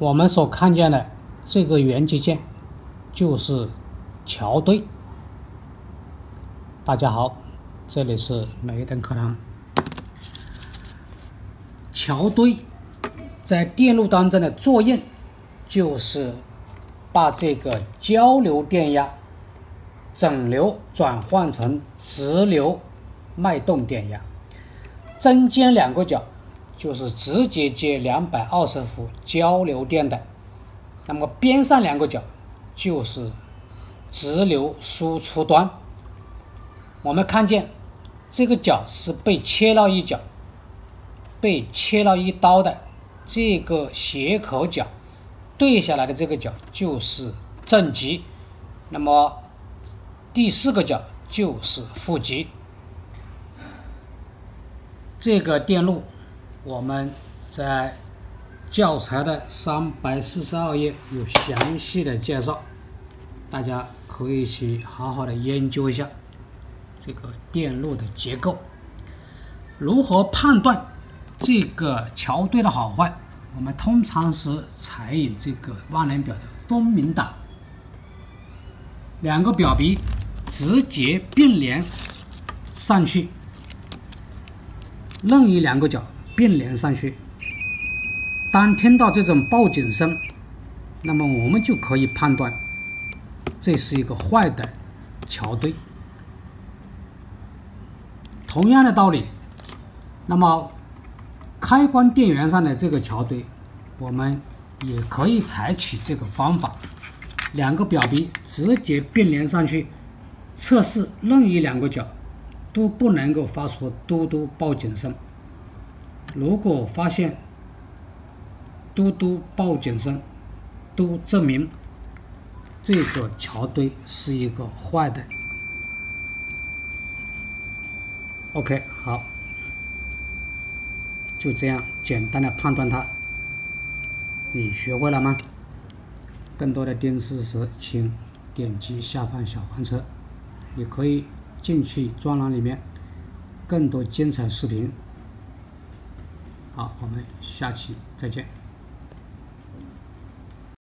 我们所看见的这个元器件就是桥堆。大家好，这里是每日登课堂。桥堆在电路当中的作用就是把这个交流电压整流转换成直流脉动电压，中间两个角就是直接接220伏交流电的，那么边上两个角就是直流输出端。我们看见这个角是被切了一角，被切了一刀的这个斜口角对下来的这个角就是正极，那么第四个角就是负极。这个电路我们在教材的342页有详细的介绍，大家可以去好好的研究一下这个电路的结构。如何判断这个桥堆的好坏？我们通常是采用这个万能表的分明档，两个表皮直接并联上去，任意两个角并联上去。当听到这种报警声，那么我们就可以判断这是一个坏的桥堆。同样的道理，那么开关电源上的这个桥堆，我们也可以采取这个方法，两个表皮直接并联上去，测试任意两个角都不能够发出嘟嘟报警声。如果发现嘟嘟报警声，都证明这个桥堆是一个坏的。OK， 好，就这样简单的判断它。你学会了吗？更多的电子知识，请点击下方小黄车，也可以进去专栏里面更多精彩视频。好，我们下期再见。